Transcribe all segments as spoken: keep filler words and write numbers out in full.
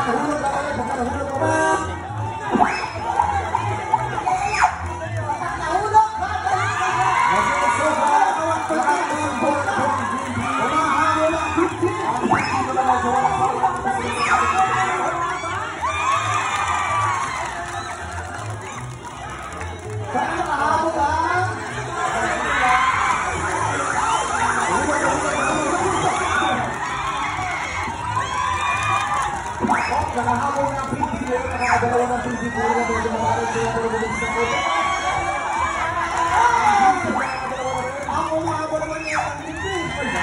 Nakahulog na kayo, nakahulog na ba? Nakahabol ng P D P, nakakadalawa ng P D P, medyo makaroon siya pero bulit sa kote. Ang umahabol naman niya ang P D P.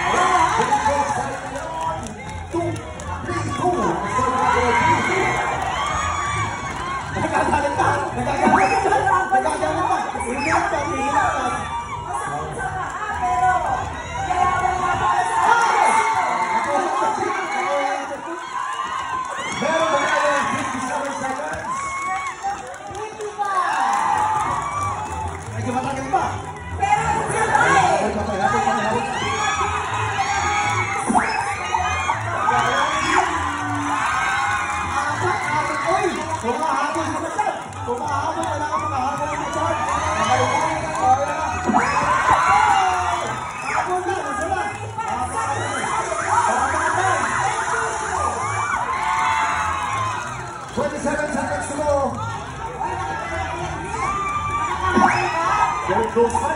two, three, two. Nagkagalit ka! Nagkagalit ka! Nagkagalit ka! Hindi ka pa, hindi ka pa. Meron ba kayo fifty-seven seconds? Medyo matagal pa. Pero kumahabol sa chat! Kumahabol! Kailangan kumahabol sa chat! Nakalukunin ka! Habol na! Nasa na! twenty-seven seconds to go! There goes